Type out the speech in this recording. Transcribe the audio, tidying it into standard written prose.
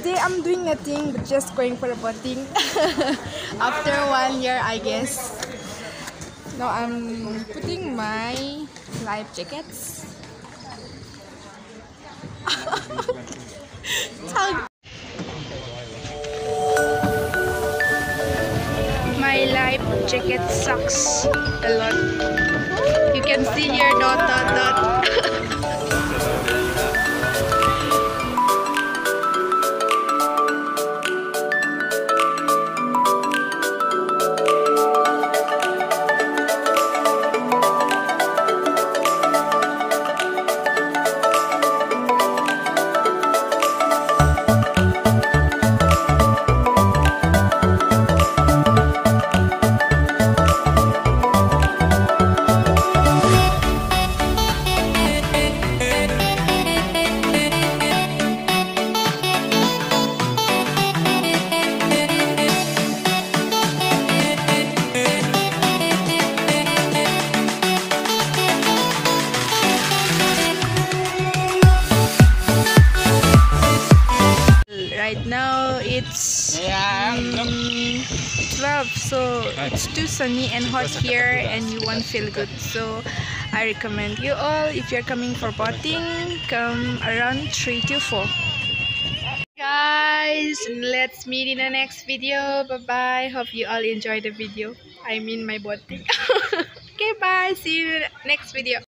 today I'm doing nothing but just going for a boating. After 1 year, I guess. Now I'm putting my life jackets. My life jacket sucks a lot. You can see here dot dot dot. Right now it's 12, so it's too sunny and hot here and you won't feel good. So I recommend you all, if you're coming for boating, come around 3 to 4. Guys, let's meet in the next video. Bye bye. Hope you all enjoy the video. I mean my boating. Okay, bye. See you in the next video.